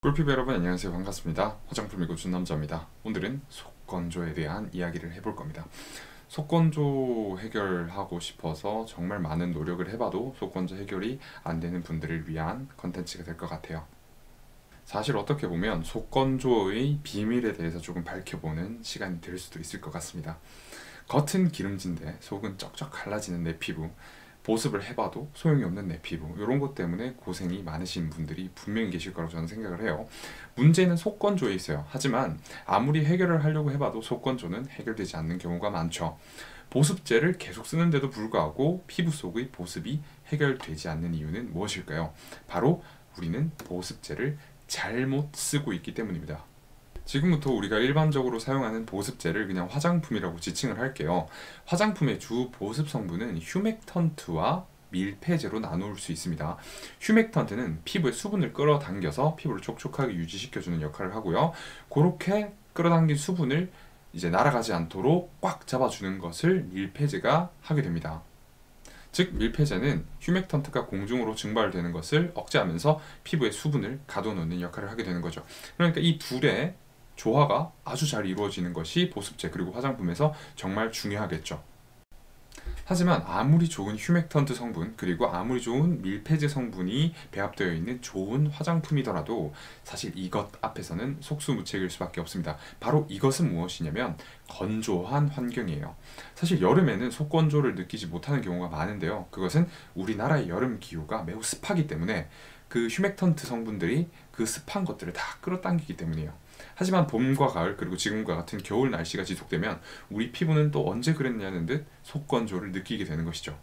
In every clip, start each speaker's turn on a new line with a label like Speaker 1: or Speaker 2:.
Speaker 1: 꿀피부 여러분 안녕하세요. 반갑습니다. 화장품 읽어준 남자입니다. 오늘은 속건조에 대한 이야기를 해볼 겁니다. 속건조 해결하고 싶어서 정말 많은 노력을 해봐도 속건조 해결이 안 되는 분들을 위한 컨텐츠가 될 것 같아요. 사실 어떻게 보면 속건조의 비밀에 대해서 조금 밝혀보는 시간이 될 수도 있을 것 같습니다. 겉은 기름진데 속은 쩍쩍 갈라지는 내 피부, 보습을 해봐도 소용이 없는 내 피부, 이런 것 때문에 고생이 많으신 분들이 분명히 계실 거라고 저는 생각을 해요. 문제는 속건조에 있어요. 하지만 아무리 해결을 하려고 해봐도 속건조는 해결되지 않는 경우가 많죠. 보습제를 계속 쓰는데도 불구하고 피부 속의 보습이 해결되지 않는 이유는 무엇일까요? 바로 우리는 보습제를 잘못 쓰고 있기 때문입니다. 지금부터 우리가 일반적으로 사용하는 보습제를 그냥 화장품이라고 지칭을 할게요. 화장품의 주 보습 성분은 휴맥턴트와 밀폐제로 나눌 수 있습니다. 휴맥턴트는 피부의 수분을 끌어당겨서 피부를 촉촉하게 유지시켜주는 역할을 하고요. 그렇게 끌어당긴 수분을 이제 날아가지 않도록 꽉 잡아주는 것을 밀폐제가 하게 됩니다. 즉 밀폐제는 휴맥턴트가 공중으로 증발되는 것을 억제하면서 피부의 수분을 가둬놓는 역할을 하게 되는 거죠. 그러니까 이 둘의 조화가 아주 잘 이루어지는 것이 보습제 그리고 화장품에서 정말 중요하겠죠. 하지만 아무리 좋은 휴맥턴트 성분 그리고 아무리 좋은 밀폐제 성분이 배합되어 있는 좋은 화장품이더라도 사실 이것 앞에서는 속수무책일 수밖에 없습니다. 바로 이것은 무엇이냐면 건조한 환경이에요. 사실 여름에는 속건조를 느끼지 못하는 경우가 많은데요. 그것은 우리나라의 여름 기후가 매우 습하기 때문에 그 휴맥턴트 성분들이 그 습한 것들을 다 끌어당기기 때문이에요. 하지만 봄과 가을 그리고 지금과 같은 겨울 날씨가 지속되면 우리 피부는 또 언제 그랬냐는 듯 속건조를 느끼게 되는 것이죠.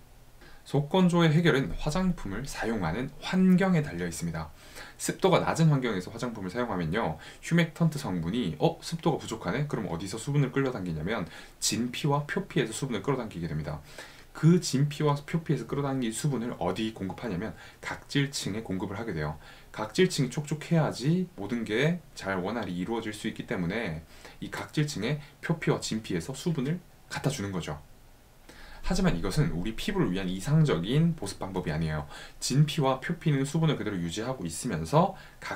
Speaker 1: 속건조의 해결은 화장품을 사용하는 환경에 달려 있습니다. 습도가 낮은 환경에서 화장품을 사용하면요, 휴맥턴트 성분이 습도가 부족하네? 그럼 어디서 수분을 끌어당기냐면 진피와 표피에서 수분을 끌어당기게 됩니다. 그 진피와 표피에서 끌어당긴 수분을 어디 공급하냐면 각질층에 공급을 하게 돼요. 각질층이 촉촉해야지 모든 게 잘 원활히 이루어질 수 있기 때문에 이 각질층에 표피와 진피에서 수분을 갖다 주는 거죠. 하지만 이것은 우리 피부를 위한 이상적인 보습 방법이 아니에요. 진피와 표피는 수분을 그대로 유지하고 있으면서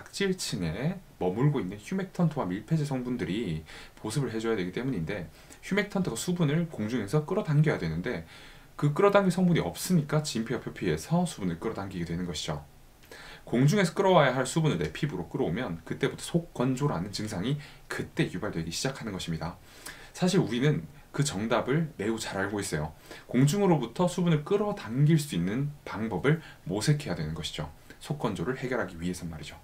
Speaker 1: 각질층에 머물고 있는 휴맥턴트와 밀폐제 성분들이 보습을 해줘야 되기 때문인데, 휴맥턴트가 수분을 공중에서 끌어당겨야 되는데 그 끌어당길 성분이 없으니까 진피와 표피에서 수분을 끌어당기게 되는 것이죠. 공중에서 끌어와야 할 수분을 내 피부로 끌어오면 그때부터 속건조라는 증상이 그때 유발되기 시작하는 것입니다. 사실 우리는 그 정답을 매우 잘 알고 있어요. 공중으로부터 수분을 끌어당길 수 있는 방법을 모색해야 되는 것이죠. 속건조를 해결하기 위해선 말이죠.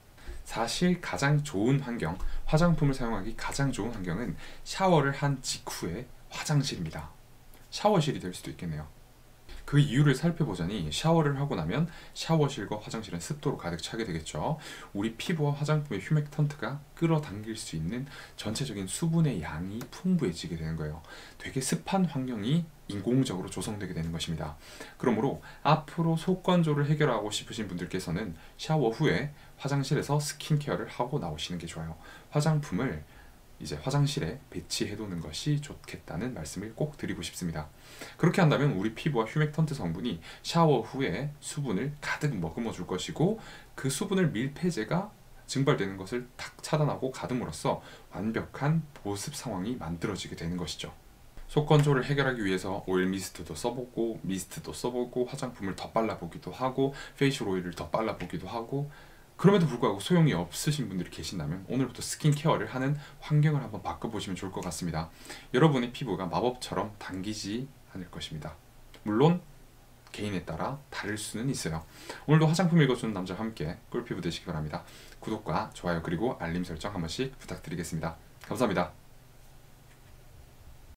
Speaker 1: 사실 가장 좋은 환경, 화장품을 사용하기 가장 좋은 환경은 샤워를 한 직후의 화장실입니다. 샤워실이 될 수도 있겠네요. 그 이유를 살펴보자니 샤워를 하고 나면 샤워실과 화장실은 습도로 가득 차게 되겠죠. 우리 피부와 화장품의 휴맥턴트가 끌어당길 수 있는 전체적인 수분의 양이 풍부해지게 되는 거예요. 되게 습한 환경이 인공적으로 조성되게 되는 것입니다. 그러므로 앞으로 속건조를 해결하고 싶으신 분들께서는 샤워 후에 화장실에서 스킨케어를 하고 나오시는 게 좋아요. 화장품을 이제 화장실에 배치해 두는 것이 좋겠다는 말씀을 꼭 드리고 싶습니다. 그렇게 한다면 우리 피부와 휴맥턴트 성분이 샤워 후에 수분을 가득 머금어 줄 것이고, 그 수분을 밀폐제가 증발되는 것을 탁 차단하고 가둠으로써 완벽한 보습 상황이 만들어지게 되는 것이죠. 속건조를 해결하기 위해서 오일 미스트도 써보고 미스트도 써보고 화장품을 더 발라보기도 하고 페이셜 오일을 더 발라보기도 하고, 그럼에도 불구하고 소용이 없으신 분들이 계신다면 오늘부터 스킨케어를 하는 환경을 한번 바꿔보시면 좋을 것 같습니다. 여러분의 피부가 마법처럼 당기지 않을 것입니다. 물론 개인에 따라 다를 수는 있어요. 오늘도 화장품 읽어주는 남자와 함께 꿀피부 되시기 바랍니다. 구독과 좋아요 그리고 알림 설정 한 번씩 부탁드리겠습니다. 감사합니다.